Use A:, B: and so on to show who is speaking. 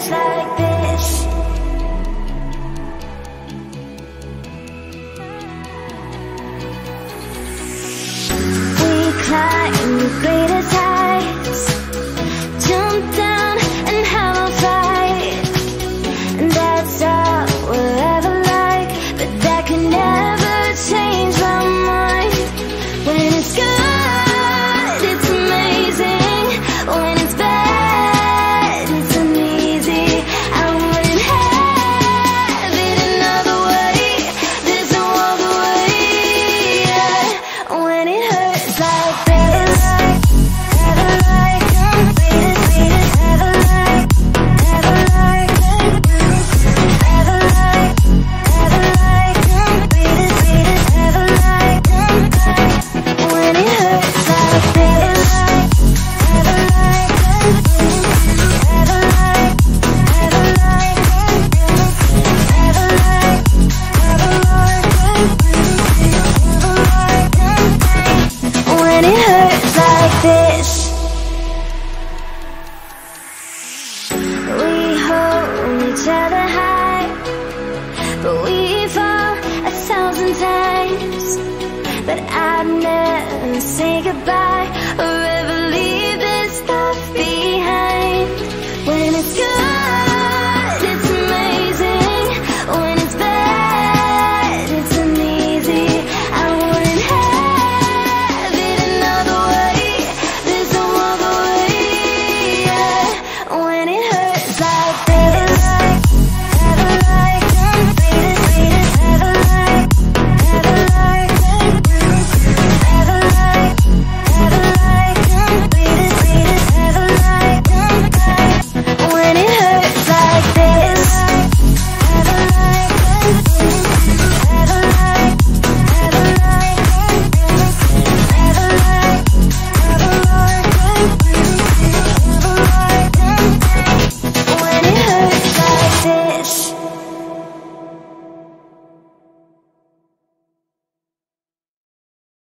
A: hurts like this. We climb the greatest heights, jump down and have a fight, and that's all we'll ever like. But that can never change my mind. When it's good, it's amazing. When it's bad, it's uneasy. I wouldn't have it another way. There's no other way. When it hurts like this, ever like, ever like, ever like, ever like, ever like, ever like, when it hurts like this, ever like, ever like, ever like, ever like, ever like, when it hurts like this. We hold each other high, but we fall 1,000 times. But I'd never say goodbye.